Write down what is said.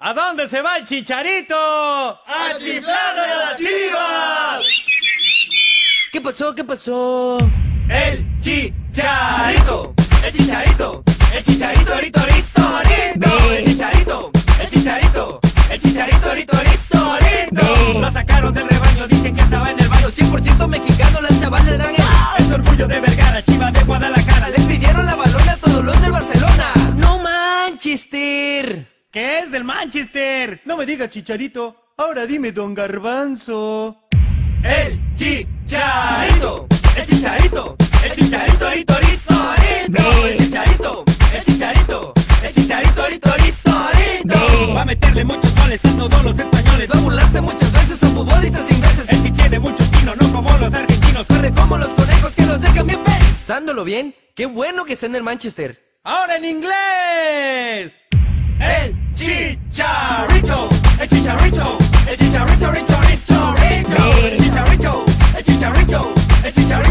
¿A dónde se va el Chicharito? ¡A chiflarle a las Chivas! ¿Qué pasó? ¿Qué pasó? El Chicharito, el Chicharito, el Chicharito, rito, rito, rito. El Chicharito, el Chicharito, el Chicharito, rito, rito, rito. Lo sacaron del rebaño, dicen que estaba en el baño. 100% mexicano, las chavas le dan el... Es orgullo de Vergara, Chivas de Guadalajara. Les pidieron la balona a todos los del Barcelona. ¡No Manchester! ¿Qué es del Manchester? No me diga Chicharito, ahora dime Don Garbanzo. El Chicharito, el Chicharito, el Chicharito, rito, rito, rito. El Chicharito, el Chicharito, el Chicharito, rito, rito, rito. Va a meterle muchos goles a todos los españoles. Va a burlarse muchas veces a futbolistas ingleses. Él sí tiene mucho tino, no como los argentinos. Corre como los conejos que los dejan bien pensándolo bien. Qué bueno que está en el Manchester. ¡Ahora en inglés! El Chicharito, el Chicharito, el Chicharito, rito, rito, rito. El Chicharito, el Chicharito, el Chicharito.